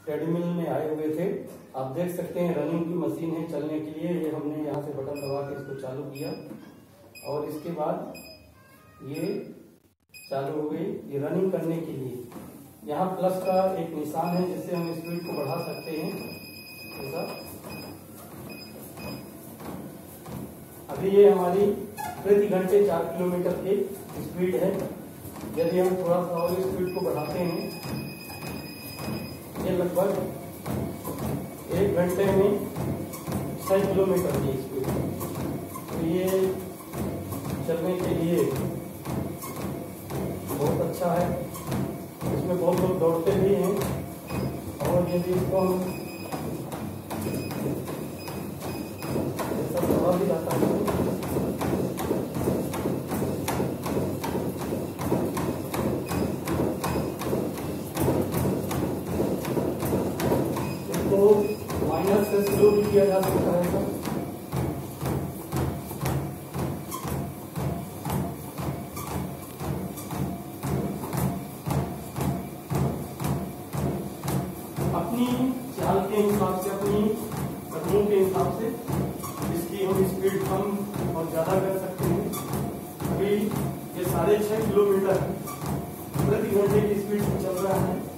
Treadmill में आए हुए थे। आप देख सकते हैं रनिंग की मशीन है चलने के लिए। ये हमने यहाँ से बटन दबा के इसको चालू किया और इसके बाद ये चालू हो गई। ये रनिंग करने के लिए यहाँ प्लस का एक निशान है जिससे हम स्पीड को बढ़ा सकते हैं। ऐसा अभी ये हमारी प्रति घंटे 4 किलोमीटर की स्पीड है। यदि हम थोड़ा सा और स्पीड को बढ़ाते हैं, ये लगभग 1 घंटे में 6 किलोमीटर की स्पीड। तो ये चलने के लिए बहुत अच्छा है। इसमें बहुत लोग दौड़ते भी हैं और यदि इसको हम ऐसा दबा भी जाता है माइनस से स्लो भी किया जा सकता है। सर अपनी चाल के हिसाब से, अपनी कदमों के हिसाब से इसकी हम स्पीड कम और ज्यादा कर सकते हैं। अभी ये 6.5 किलोमीटर प्रति घंटे की स्पीड से चल रहा है।